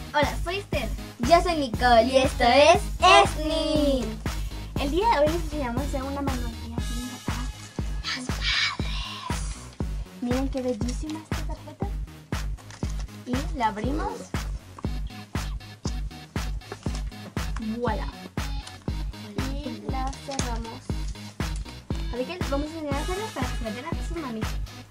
Hola, soy Esther. Yo soy Nicole y esto es Esni. El día de hoy les enseñamos a hacer una manualidad linda para las madres. Miren qué bellísima esta carpeta. Y la abrimos. Voilà. Y la cerramos. Así que vamos a enseñar a hacerla para que la vean a su mami.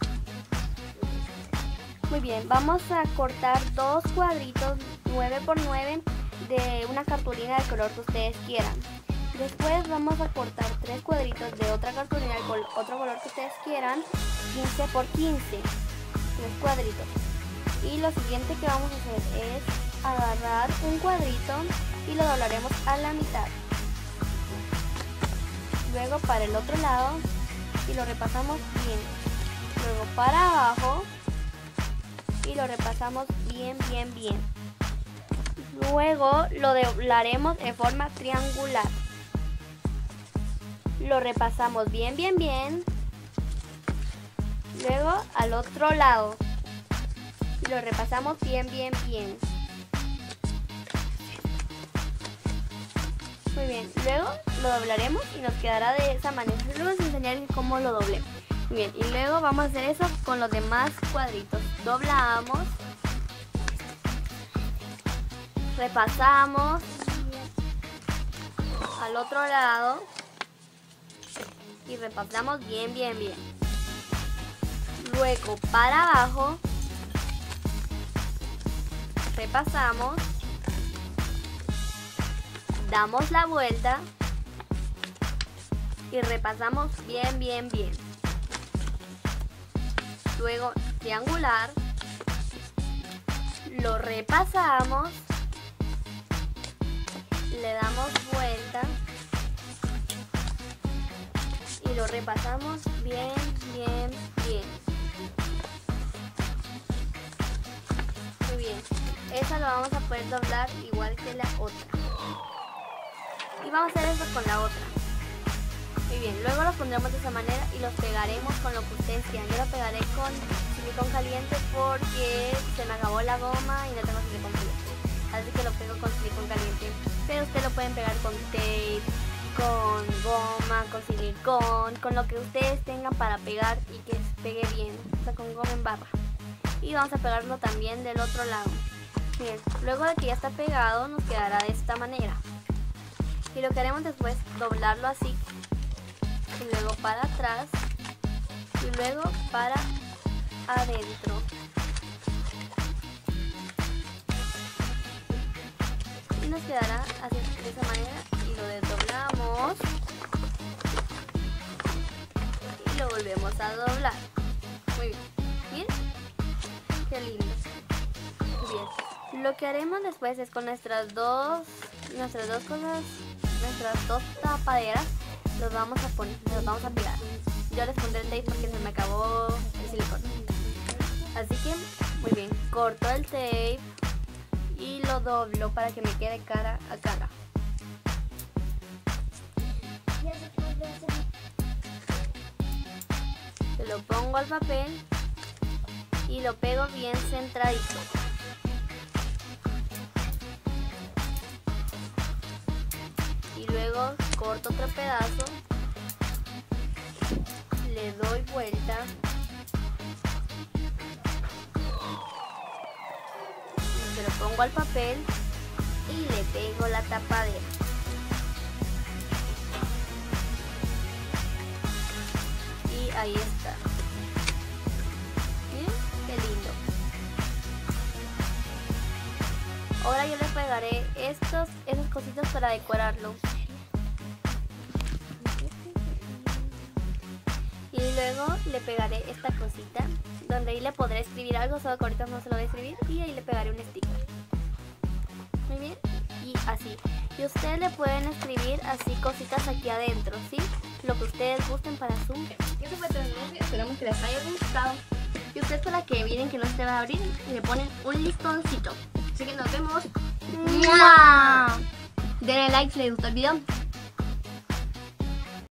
Muy bien, vamos a cortar dos cuadritos 9×9 de una cartulina del color que ustedes quieran. Después vamos a cortar tres cuadritos de otra cartulina del otro color que ustedes quieran, 15×15, tres cuadritos. Y lo siguiente que vamos a hacer es agarrar un cuadrito y lo doblaremos a la mitad. Luego para el otro lado y lo repasamos bien. Luego para abajo y lo repasamos bien. Luego lo doblaremos en forma triangular. Lo repasamos bien. Luego al otro lado. Y lo repasamos bien. Muy bien, luego lo doblaremos y nos quedará de esa manera. Luego les enseñaré cómo lo doblé. Muy bien, y luego vamos a hacer eso con los demás cuadritos. Doblamos, repasamos al otro lado y repasamos bien. Luego para abajo, repasamos, damos la vuelta y repasamos bien. Luego triangular, lo repasamos, le damos vuelta y lo repasamos bien. Muy bien, esa lo vamos a poder doblar igual que la otra. Y vamos a hacer eso con la otra. Muy bien, luego los pondremos de esa manera y los pegaremos con lo que ustedes quieran. Yo lo pegaré con silicón caliente porque se me acabó la goma y no tengo silicón caliente. Así que lo pego con silicón caliente. Pero ustedes lo pueden pegar con tape, con goma, con silicón, con lo que ustedes tengan para pegar y que se pegue bien. O sea, con goma en barra. Y vamos a pegarlo también del otro lado. Bien, luego de que ya está pegado nos quedará de esta manera. Y lo que haremos después es doblarlo así. Y luego para atrás y luego para adentro. Y nos quedará así de esa manera y lo desdoblamos y lo volvemos a doblar. Muy bien. ¿Bien? Qué lindo. Muy bien. Lo que haremos después es con nuestras dos tapaderas. Los vamos a pegar. Yo les pondré el tape porque se me acabó el silicón. Así que, muy bien, corto el tape y lo doblo para que me quede cara a cara. Se lo pongo al papel y lo pego bien centradito. Y luego corto otro pedazo, le doy vuelta y se lo pongo al papel y le pego la tapadera. Y ahí está. ¿Miren? Qué lindo. Ahora yo le pegaré esas cositas para decorarlo. Y luego le pegaré esta cosita, donde ahí le podré escribir algo, solo que ahorita no se lo voy a escribir. Y ahí le pegaré un sticker. Muy bien. Y así. Y ustedes le pueden escribir así cositas aquí adentro, ¿sí? Lo que ustedes gusten para su... Eso fue todo. Esperamos que les haya gustado. Y ustedes para que miren que no se va a abrir, le ponen un listoncito. Así que nos vemos. ¡Mua! Denle like si les gustó el video.